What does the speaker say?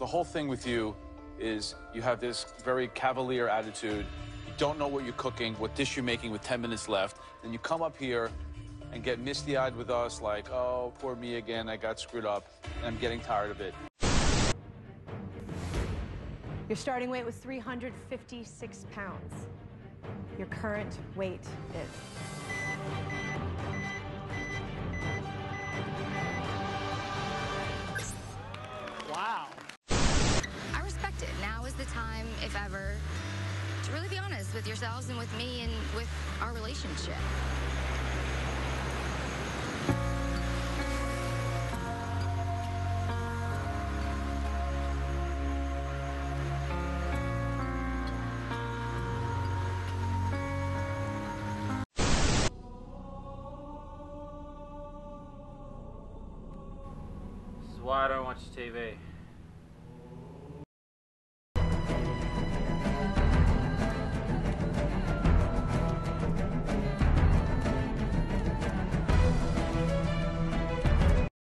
whole thing with you is you have this very cavalier attitude. You don't know what you're cooking, what dish you're making with 10 minutes left. Then you come up here and get misty-eyed with us like, oh, poor me again, I got screwed up, and I'm getting tired of it. Your starting weight was 356 pounds. Your current weight is... Wow. I respect it. Now is the time, if ever, to really be honest with yourselves and with me and with our relationship. This is why I don't watch TV.